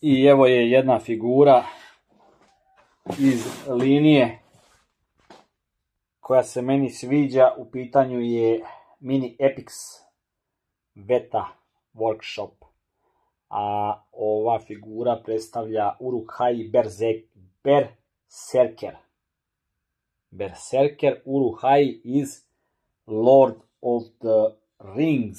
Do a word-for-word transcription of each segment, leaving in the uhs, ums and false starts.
I evo je jedna figura iz linije koja se meni sviđa. U pitanju je Mini Epix Beta Workshop. A ova figura predstavlja Uruk-hai Berserker. Berserker Uruk-hai iz Lord of the Rings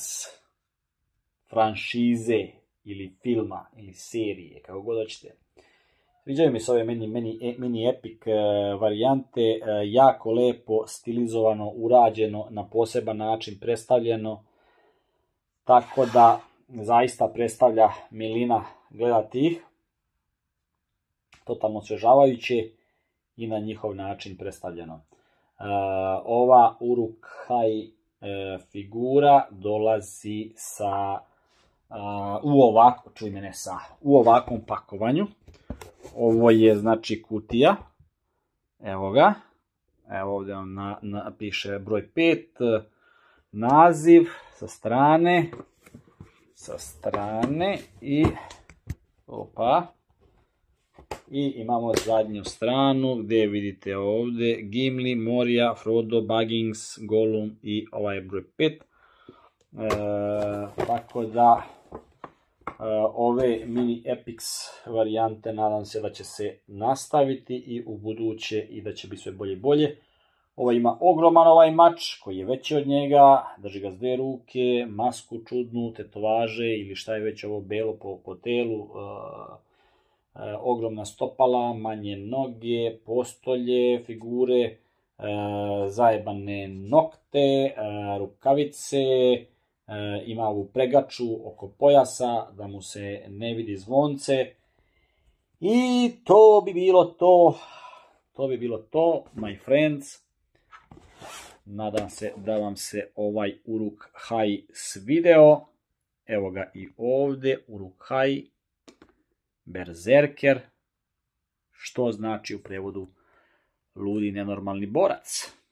franšize ili filma ili serije, kako god hoćete. Sviđaju mi se ove mini, mini, mini epic varijante, jako lepo stilizovano, urađeno, na poseban način predstavljeno, tako da zaista predstavlja milina gledati ih, totalno osvježavajuće i na njihov način predstavljeno. Ova Uruk-hai figura dolazi sa u ovako, čuj mene sa, u ovakvom pakovanju. Ovo je znači kutija, evo ga, evo ovdje vam na, na, piše broj pet, naziv sa strane, sa strane i opa, i imamo zadnju stranu gdje vidite ovdje Gimli, Moria, Frodo, Baggins, Gollum i ovaj broj pet. E, tako da Uh, ove mini epics varijante nadam se da će se nastaviti i u buduće i da će biti sve bolje i bolje. Ovo ima ogroman ovaj mač koji je veći od njega, drži ga s dvije ruke, masku čudnu, tetovaže ili šta je već ovo belo po, po telu, uh, uh, ogromna stopala, manje noge, postolje, figure, uh, zajebane nokte, uh, rukavice, E, ima ovu pregaču oko pojasa da mu se ne vidi zvonce i to bi bilo to to bi bilo to my friends. Nadam se da vam se ovaj Uruk-hai svideo. Evo ga i ovdje Uruk-hai Berserker, što znači u prevodu ludi nenormalni borac.